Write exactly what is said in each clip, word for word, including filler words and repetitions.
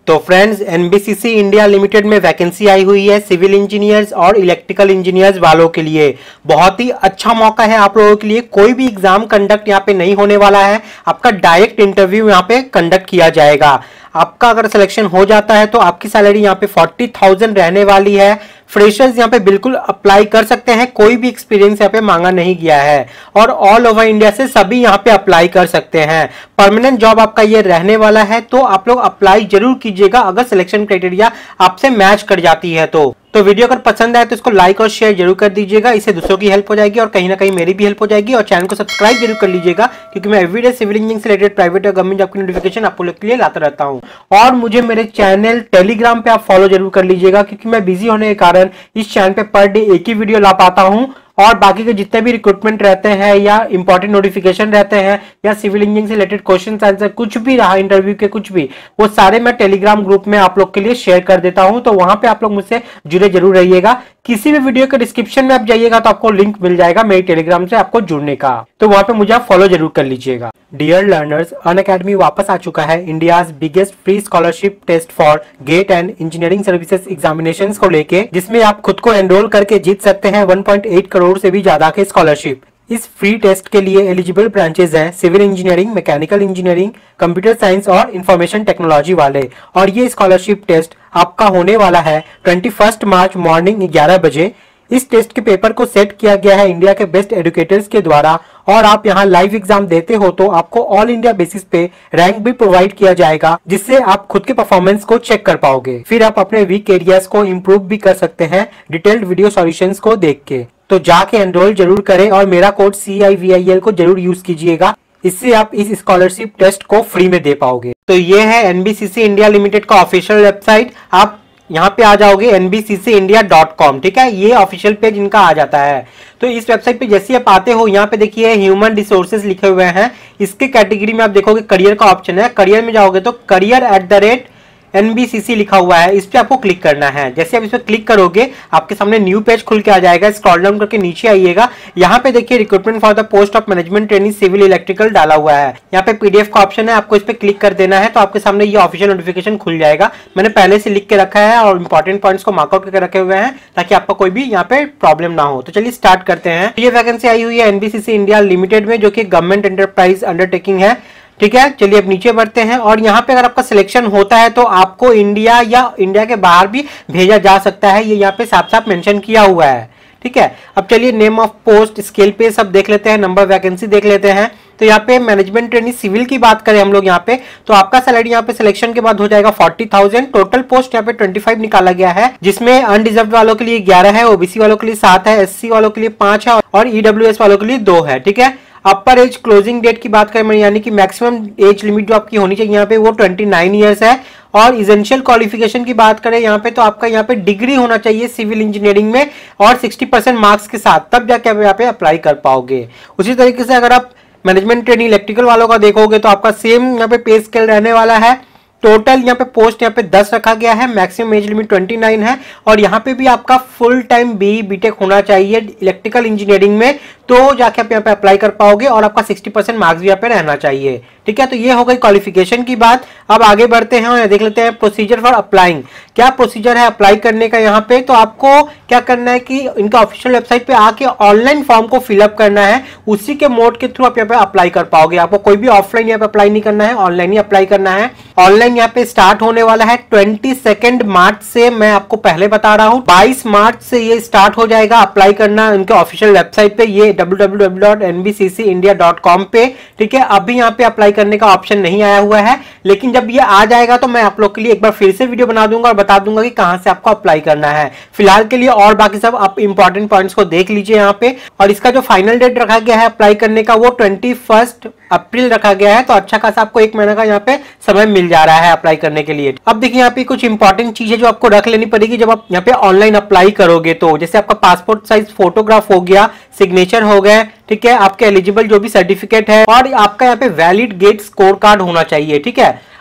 तो friends, NBCC India limited में vacancy आई हुई है सिविल इंजीनियर्स और इलेक्ट्रिकल इंजीनियर्स वालों के लिए। बहुत ही अच्छा मौका है आप लोगों के लिए। कोई भी एग्जाम कंडक्ट यहाँ पे नहीं होने वाला है, आपका डायरेक्ट इंटरव्यू यहाँ पे कंडक्ट किया जाएगा। आपका अगर सिलेक्शन हो जाता है तो आपकी सैलरी यहाँ पे फोर्टी थाउजेंड रहने वाली है। फ्रेशर्स यहाँ पे बिल्कुल अप्लाई कर सकते हैं, कोई भी एक्सपीरियंस यहाँ पे मांगा नहीं गया है और ऑल ओवर इंडिया से सभी यहाँ पे अप्लाई कर सकते हैं। परमानेंट जॉब आपका ये रहने वाला है, तो आप लोग अप्लाई जरूर कीजिएगा अगर सिलेक्शन क्राइटेरिया आपसे मैच कर जाती है तो। तो वीडियो अगर पसंद आए तो इसको लाइक और शेयर जरूर कर दीजिएगा, इससे दूसरों की हेल्प हो जाएगी और कहीं ना कहीं मेरी भी हेल्प हो जाएगी। और चैनल को सब्सक्राइब जरूर कर लीजिएगा, क्योंकि मैं एवरीडे सिविल इंजीनियरिंग से रिलेटेड प्राइवेट और गवर्नमेंट जॉब की नोटिफिकेशन आप लोग के लिए लाता रहता हूँ। और मुझे मेरे चैनल टेलीग्राम पे आप फॉलो जरूर कर लीजिएगा, क्योंकि मैं बिजी होने के कारण इस चैनल पे पर डे एक ही वीडियो ला पाता हूँ और बाकी के जितने भी रिक्रूटमेंट रहते हैं या इंपॉर्टेंट नोटिफिकेशन रहते हैं या सिविल इंजीनियरिंग से रिलेटेड क्वेश्चन आंसर कुछ भी रहा इंटरव्यू के कुछ भी, वो सारे मैं टेलीग्राम ग्रुप में आप लोग के लिए शेयर कर देता हूं। तो वहां पे आप लोग मुझसे जुड़े जरूर रहिएगा। किसी भी वीडियो के डिस्क्रिप्शन में आप जाइएगा तो आपको लिंक मिल जाएगा मेरी टेलीग्राम से आपको जुड़ने का, तो वहां पे मुझे आप फॉलो जरूर कर लीजिएगा। डियर लर्नर्स, अनअकैडमी वापस आ चुका है India's biggest free scholarship test for GATE and engineering services examinations को लेके, जिसमें आप खुद को एनरोल करके जीत सकते हैं वन पॉइंट एट करोड़ से भी ज्यादा के स्कॉलरशिप। इस फ्री टेस्ट के लिए एलिजिबल ब्रांचेस हैं civil engineering, mechanical engineering, computer science और इंफॉर्मेशन टेक्नोलॉजी वाले। और ये स्कॉलरशिप टेस्ट आपका होने वाला है ट्वेंटी फर्स्ट मार्च मॉर्निंग ग्यारह बजे। इस टेस्ट के पेपर को सेट किया गया है इंडिया के बेस्ट एजुकेटर्स के द्वारा, और आप यहाँ लाइव एग्जाम देते हो तो आपको ऑल इंडिया बेसिस पे रैंक भी प्रोवाइड किया जाएगा, जिससे आप खुद के परफॉर्मेंस को चेक कर पाओगे। फिर आप अपने वीक एरियाज को इम्प्रूव भी कर सकते हैं डिटेल्ड वीडियो सॉल्यूशंस को देख के। तो जाके एनरोल जरूर करें और मेरा code C I V I L को जरूर यूज कीजिएगा, इससे आप इस स्कॉलरशिप टेस्ट को फ्री में दे पाओगे। तो ये है एनबीसीसी इंडिया लिमिटेड का ऑफिशियल वेबसाइट। आप यहाँ पे आ जाओगे N B C C India dot com, ठीक है, ये ऑफिशियल पेज इनका आ जाता है। तो इस वेबसाइट पे जैसे आप आते हो, यहाँ पे देखिए ह्यूमन रिसोर्सेज लिखे हुए हैं। इसके कैटेगरी में आप देखोगे करियर का ऑप्शन है। करियर में जाओगे तो career at the rate NBCC लिखा हुआ है, इस पे आपको क्लिक करना है। जैसे आप इस पे क्लिक करोगे आपके सामने न्यू पेज खुल के आ जाएगा। स्क्रॉल डाउन करके नीचे आइएगा, यहाँ पे देखिए recruitment for the post of management training civil electrical डाला हुआ है। यहाँ पे पीडीएफ का ऑप्शन है, आपको इस पे क्लिक कर देना है तो आपके सामने ये ऑफिशियल नोटिफिकेशन खुल जाएगा। मैंने पहले से लिख के रखा है और इंपॉर्टेंट पॉइंट्स को मार्कआउट करके रखे हुए हैं ताकि आपका कोई भी यहाँ पे प्रॉब्लम ना हो। तो चलिए स्टार्ट करते हैं। ये वैकेंसी आई हुई है एनबीसीसी इंडिया लिमिटेड में, जो कि गवर्नमेंट एंटरप्राइज अंडरटेकिंग है, ठीक है। चलिए अब नीचे बढ़ते हैं और यहाँ पे अगर आपका सिलेक्शन होता है तो आपको इंडिया या इंडिया के बाहर भी भेजा जा सकता है, ये यहाँ पे साफ साफ मेंशन किया हुआ है, ठीक है। अब चलिए नेम ऑफ पोस्ट, स्केल पे सब देख लेते हैं, नंबर वैकेंसी देख लेते हैं। तो यहाँ पे मैनेजमेंट ट्रेनिंग सिविल की बात करें हम लोग यहाँ पे, तो आपका सैलरी यहाँ पे सिलेक्शन के बाद हो जाएगा फोर्टी थाउजेंड। टोटल पोस्ट यहाँ पे ट्वेंटी फाइव निकाला गया है, जिसमें अनडिजर्व वालों के लिए ग्यारह है, ओबीसी वालों के लिए सात है, एससी वालों के लिए पांच है और ईडब्ल्यूएस वालों के लिए दो है, ठीक है। अपर एज क्लोजिंग डेट की बात करें, यानी कि मैक्सिमम एज लिमिट जो आपकी होनी चाहिए यहाँ पे वो ट्वेंटी नाइन इयर्स है। और इसेंशियल क्वालिफिकेशन की बात करें यहाँ पे, तो आपका यहाँ पे डिग्री होना चाहिए सिविल इंजीनियरिंग में और सिक्सटी परसेंट मार्क्स के साथ, तब जाके आप यहाँ पे अप्लाई कर पाओगे। उसी तरीके से अगर आप मैनेजमेंट ट्रेनिंग इलेक्ट्रिकल वालों का देखोगे तो आपका सेम यहाँ पे पे स्केल रहने वाला है। टोटल यहाँ पे पोस्ट यहाँ पे दस रखा गया है, maximum age limit twenty nine है और यहाँ पे भी आपका फुल टाइम बी बीटेक होना चाहिए इलेक्ट्रिकल इंजीनियरिंग में, तो जाके आप यहाँ पे अप्लाई कर पाओगे और आपका सिक्सटी परसेंट मार्क्स भी यहाँ पे रहना चाहिए, ठीक है। तो ये हो गई क्वालिफिकेशन की बात। अब आगे बढ़ते हैं और देख लेते हैं प्रोसीजर फॉर अप्लाइंग। क्या प्रोसीजर है अप्लाई करने का यहाँ पे, तो आपको क्या करना है कि इनका ऑफिशियल वेबसाइट पे आके ऑनलाइन फॉर्म को फिलअप करना है, उसी के मोड के थ्रू आप यहाँ पे अप्लाई कर पाओगे। आपको कोई भी ऑफलाइन यहाँ पे अप्लाई नहीं करना है, ऑनलाइन ही अप्लाई करना है। ऑनलाइन यहाँ पे स्टार्ट होने वाला है ट्वेंटी सेकेंड मार्च से, मैं आपको पहले बता रहा हूँ बाईस मार्च से ये स्टार्ट हो जाएगा अप्लाई करना उनके ऑफिशियल वेबसाइट पे, ये W W W dot N B C C India dot com पे, ठीक है। अभी यहाँ पे अप्लाई करने का ऑप्शन नहीं आया हुआ है, लेकिन जब ये आ जाएगा तो मैं आप लोग के लिए एक बार फिर से वीडियो बना दूंगा और बता दूंगा कि कहां से आपको अप्लाई करना है। फिलहाल के लिए और बाकी सब आप इंपॉर्टेंट पॉइंट्स को देख लीजिए यहाँ पे। और इसका जो फाइनल डेट रखा गया है अप्लाई करने का वो ट्वेंटी फर्स्ट अप्रैल रखा गया है, तो अच्छा खासा आपको एक महीने का यहाँ पे समय मिल जा रहा है अप्लाई करने के लिए। अब देखिए यहाँ पे कुछ इंपॉर्टेंट चीजें जो आपको रख लेनी पड़ेगी जब आप यहाँ पे ऑनलाइन अप्लाई करोगे, तो जैसे आपका पासपोर्ट साइज फोटोग्राफ हो गया, सिग्नेचर हो गए, ठीक है, आपके एलिजिबल जो भी सर्टिफिकेट है और आपका यहाँ पे वैलिड गेट स्कोर कार्ड होना चाहिए, ठीक है।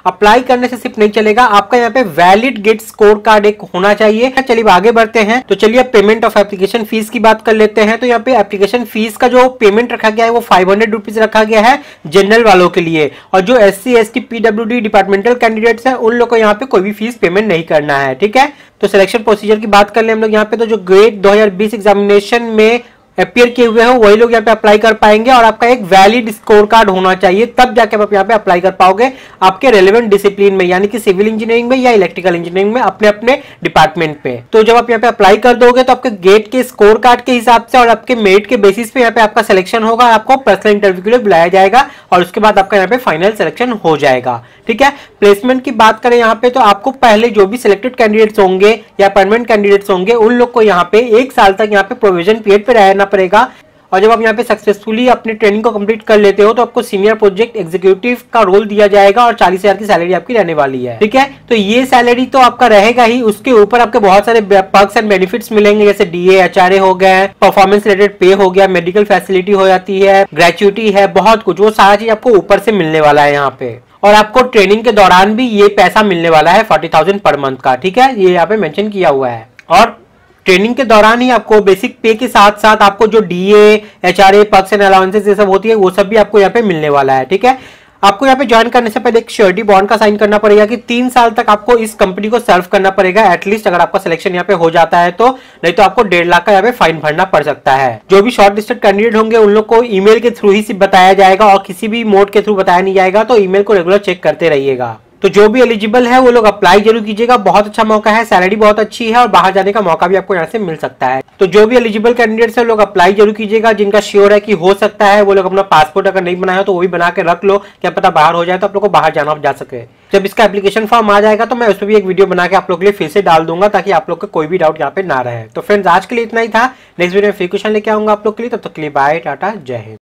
अप्लाई करने से सिर्फ नहीं चलेगा, आपका यहाँ पे वैलिड गेट स्कोर कार्ड एक होना चाहिए। चलिए आगे बढ़ते हैं। तो चलिए पेमेंट ऑफ एप्लीकेशन फीस की बात कर लेते हैं। तो यहाँ पे एप्लीकेशन फीस का जो पेमेंट रखा गया है वो फाइव हंड्रेड रुपीज रखा गया है जनरल वालों के लिए, और जो S C S T PWD departmental candidates हैं उन लोग को यहाँ पे कोई भी फीस पेमेंट नहीं करना है, ठीक है। तो सिलेक्शन प्रोसीजर की बात कर ले हम लोग यहाँ पे, तो जो ग्रेड दो हज़ार बीस एग्जामिनेशन में अपियर किए हुए हो वही लोग यहाँ पे अप्लाई कर पाएंगे, और आपका एक वैलिड स्कोर कार्ड होना चाहिए, तब जाके आप यहाँ पे अप्लाई कर पाओगे आपके रेलेवेंट डिसिप्लिन में, यानी कि सिविल इंजीनियरिंग में या इलेक्ट्रिकल इंजीनियरिंग में अपने अपने डिपार्टमेंट पे। तो जब आप यहाँ पे अप्लाई कर दोगे तो आपके गेट के स्कोर कार्ड के हिसाब से और आपके मेरिट के बेसिस पे यहाँ पे आपका सिलेक्शन होगा, आपको पर्सनल इंटरव्यू के लिए बुलाया जाएगा और उसके बाद आपका यहाँ पे फाइनल सिलेक्शन हो जाएगा, ठीक है। प्लेसमेंट की बात करें यहाँ पे, तो आपको पहले जो भी सिलेक्टेड कैंडिडेट्स होंगे या परमानेंट कैंडिडेट्स होंगे उन लोग को यहाँ पे एक साल तक यहाँ पे प्रोविजन पीरियड पे रहना पड़ेगा, और जब आप यहाँ पे सक्सेसफुली अपनी ट्रेनिंग को कंप्लीट कर लेते हो तो आपको सीनियर प्रोजेक्ट एग्जीक्यूटिव का रोल दिया जाएगा और चालीस हजार की सैलरी आपकी रहने वाली है, ठीक है। तो ये सैलरी तो आपका रहेगा ही, उसके ऊपर आपके बहुत सारे पर्क्स एंड बेनिफिट्स मिलेंगे, जैसे डीए एच आर ए हो गए, परफॉर्मेंस रिलेटेड पे हो गया, मेडिकल फैसिलिटी हो जाती है, ग्रेचुइटी है, बहुत कुछ, वो सारा चीज आपको ऊपर से मिलने वाला है यहाँ पे। और आपको ट्रेनिंग के दौरान भी ये पैसा मिलने वाला है फोर्टी थाउजेंड पर मंथ का, ठीक है, ये यहाँ पे मेंशन किया हुआ है। और ट्रेनिंग के दौरान ही आपको बेसिक पे के साथ साथ आपको जो DA H R A perks and allowances ये सब होती है वो सब भी आपको यहाँ पे मिलने वाला है, ठीक है। आपको यहाँ पे ज्वाइन करने से पहले एक श्योरिटी बॉन्ड का साइन करना पड़ेगा कि तीन साल तक आपको इस कंपनी को सर्व करना पड़ेगा एटलीस्ट, अगर आपका सिलेक्शन यहाँ पे हो जाता है तो, नहीं तो आपको डेढ़ लाख का यहाँ पे फाइन भरना पड़ सकता है। जो भी शॉर्ट लिस्टेड कैंडिडेट होंगे उन लोग को ईमेल के थ्रू ही सिर्फ बताया जाएगा और किसी भी मोड के थ्रू बताया नहीं जाएगा, तो ईमेल को रेगुलर चेक करते रहिएगा। तो जो भी एलिजिबल है वो लोग अप्लाई जरूर कीजिएगा, बहुत अच्छा मौका है, सैलरी बहुत अच्छी है और बाहर जाने का मौका भी आपको यहाँ से मिल सकता है। तो जो भी एलिजिबल कैंडिडेट्स है लोग अप्लाई जरूर कीजिएगा, जिनका श्योर है कि हो सकता है वो लोग अपना पासपोर्ट अगर नहीं बनाया तो वो भी बना के रख लो, क्या पता बाहर हो जाए तो आप लोग को बाहर जाना जा सके। जब इसका एप्लीकेशन फॉर्म आ जाएगा तो मैं उस पर भी एक वीडियो बना के आप लोग के लिए फिर से डाल दूंगा ताकि आप लोग को कोई भी डाउट यहाँ पे ना रहे। तो फ्रेंड्स आज के लिए इतना ही था, नेक्स्ट वीडियो में फिर क्वेश्चन लेके आऊंगा आप लोग के लिए, तब तक के लिए बाय टाटा जय हिंद।